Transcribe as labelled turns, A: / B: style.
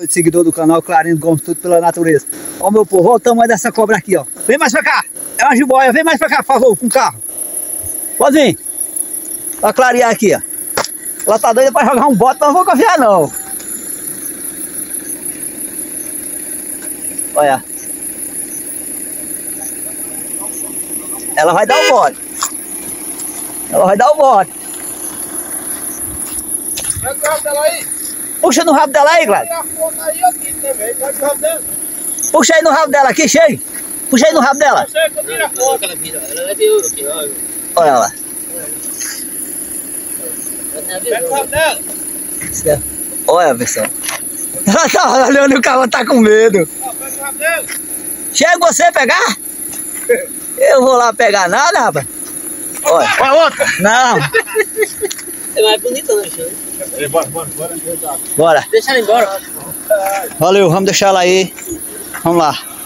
A: Seguidor do canal Clarindo Gomes, tudo pela natureza. Ó meu povo, olha o tamanho dessa cobra aqui, ó. Vem mais pra cá. É uma jiboia, vem mais pra cá, por favor, com o carro. Pode vir. Pra clarear aqui, ó. Ela tá doida pra jogar um bote, mas não vou confiar não. Olha. Ela vai dar o bote. Ela vai dar o bote.
B: Pega o rabo dela aí.
A: Puxa no rabo dela aí, Glad. Puxa aí no rabo dela aqui, cheio. Puxa aí no rabo dela. Olha lá.
B: Pega o rabo dela.
A: Olha, pessoal. Ela tá olhando e o cara tá com medo.
B: Pega o rabo dela.
A: Chega você pegar? Eu vou lá pegar nada, rapaz. Olha.
B: Vai outra.
A: Não.
C: É mais bonita, né, show?
B: Bora.
A: Bora.
C: Deixa ela embora.
A: Valeu, vamos deixar ela aí. Vamos lá.